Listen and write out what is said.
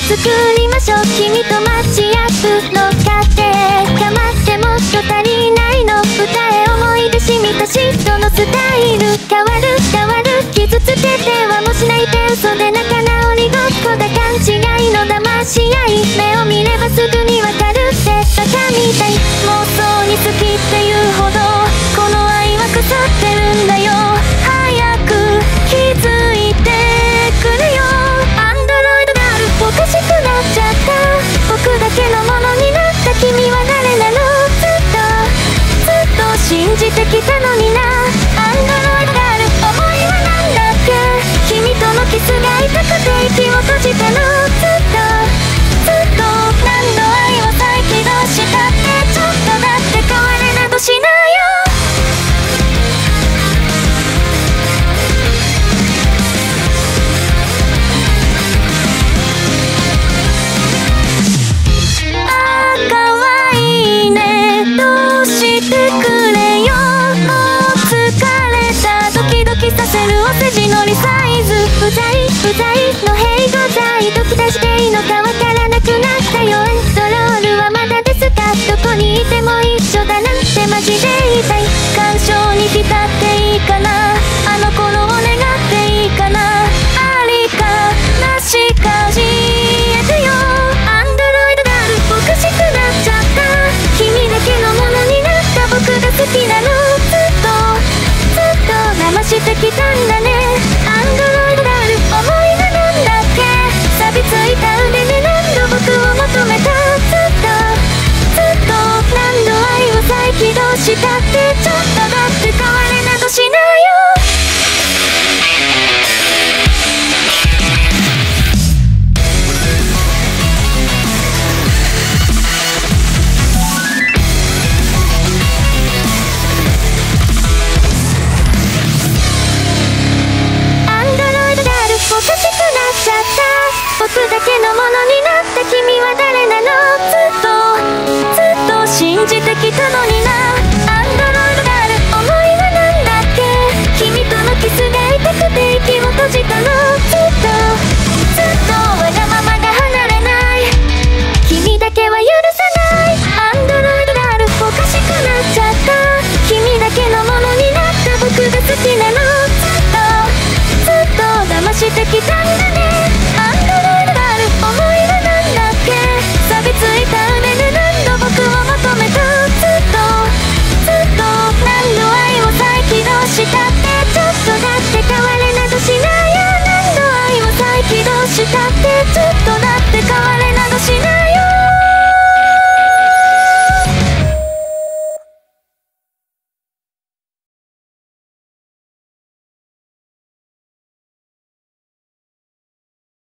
作りましょう。君とマッチアップの勝手かまってもっと足りないの。歌え思い出しみた嫉妬のスタイル。変わる変わる傷つけてはもしないって嘘で仲直りごっこだ。勘違いの騙し合い。目を見ればすぐにわかるってバカみたい。妄想に好きっていうほどこの愛は腐ってるんだよ。早く気づいてくれよ。アンドロイドガールおかしくなっちゃった。僕だけのものになった君は誰なの。ずっと信じてきたのにな。アンドロイドガール思いはなんだっけ。君とのキスが痛くて息を閉じたの。ずっと何度愛を再起動したってちょっとだって変われなどしないよ。させるお世辞のリサイズ。うざいのヘイゴザイ。どき出していいのかわからなくなったよ。エンドロールはまだですか。どこにいても一緒だなんてマジで言いたい。感傷に浸っていいかな。あの頃を願っていいかな。ありかなしか教えてよ。アンドロイドガールおかしくなっちゃった。君だけのものになった僕が好きなの。騙してきたんだね。アンドロイドガール思いがなんだっけ。錆びついた腕で何度僕を求めた。ずっと何度愛を再起動したってちょっとだって変われなどしないよ。僕だけのものになった君は誰なの。ずっと信じてきたのにな。アンドロイドガール思いはなんだっけ。君とのキスが痛くて息を閉じたの。ずっとわがままが離れない。君だけは許さない。アンドロイドガールおかしくなっちゃった。君だけのものになった僕が好きなの。ずっと騙してきたんだね。思いはなんだっけ。錆びついた腕で何度僕を求めた。ずっと何度愛を再起動したってちょっとだって変われなどしないよ。何度愛を再起動したって